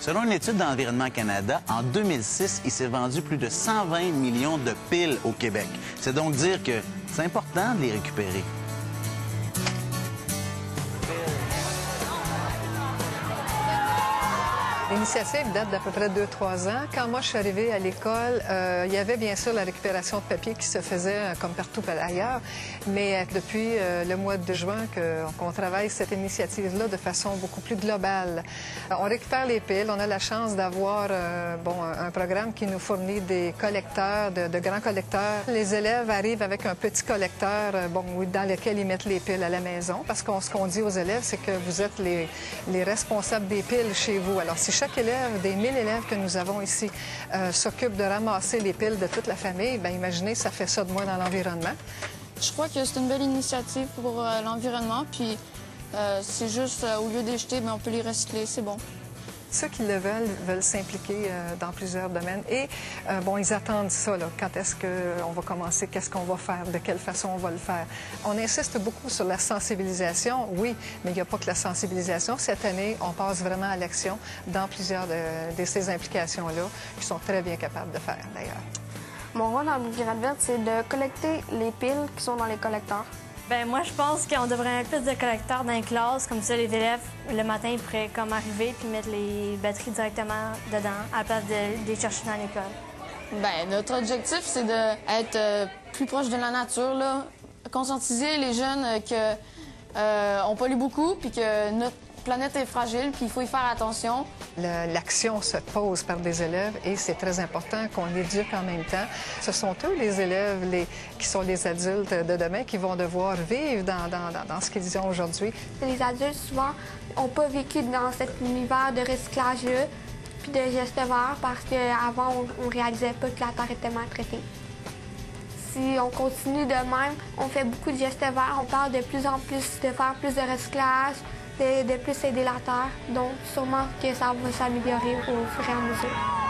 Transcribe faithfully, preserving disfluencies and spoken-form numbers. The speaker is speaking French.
Selon une étude d'Environnement Canada, en deux mille six, il s'est vendu plus de cent vingt millions de piles au Québec. C'est donc dire que c'est important de les récupérer. L'initiative date d'à peu près deux trois ans. Quand moi, je suis arrivée à l'école, euh, il y avait bien sûr la récupération de papier qui se faisait euh, comme partout ailleurs, mais euh, depuis euh, le mois de juin qu'on travaille cette initiative-là de façon beaucoup plus globale. On récupère les piles. On a la chance d'avoir euh, bon, un programme qui nous fournit des collecteurs, de, de grands collecteurs. Les élèves arrivent avec un petit collecteur euh, bon, dans lequel ils mettent les piles à la maison, parce qu'on ce qu'on dit aux élèves, c'est que vous êtes les, les responsables des piles chez vous. Alors, si chaque élève, des mille élèves que nous avons ici, euh, s'occupe de ramasser les piles de toute la famille, bien, imaginez, ça fait ça de moins dans l'environnement. Je crois que c'est une belle initiative pour euh, l'environnement, puis euh, c'est juste, euh, au lieu de les jeter, bien, on peut les recycler, c'est bon. Ceux qui le veulent, veulent s'impliquer euh, dans plusieurs domaines. Et, euh, bon, ils attendent ça, là. Quand est-ce qu'on va commencer? Qu'est-ce qu'on va faire? De quelle façon on va le faire? On insiste beaucoup sur la sensibilisation, oui, mais il n'y a pas que la sensibilisation. Cette année, on passe vraiment à l'action dans plusieurs de, de ces implications-là, qui sont très bien capables de faire, d'ailleurs. Mon rôle dans Brigade verte, c'est de collecter les piles qui sont dans les collecteurs. Bien, moi, je pense qu'on devrait mettre plus de collecteurs dans les classes. Comme ça, les élèves, le matin, ils pourraient comme arriver puis mettre les batteries directement dedans, à la place de, de les chercher dans l'école. Bien, notre objectif, c'est d'être euh, plus proche de la nature, là. Conscientiser les jeunes euh, que euh, on pollue beaucoup, puis que notre planète est fragile, puis il faut y faire attention. L'action se pose par des élèves et c'est très important qu'on éduque en même temps. Ce sont eux, les élèves, les, qui sont les adultes de demain, qui vont devoir vivre dans, dans, dans, dans ce qu'ils ont aujourd'hui. Les adultes, souvent, n'ont pas vécu dans cet univers de recyclage-là, puis de gestes verts, parce qu'avant, on ne réalisait pas que la Terre était maltraitée. Si on continue de même, on fait beaucoup de gestes verts, on parle de plus en plus de faire plus de recyclage, de, de plus aider la Terre. Donc, sûrement que ça va s'améliorer au fur et à mesure.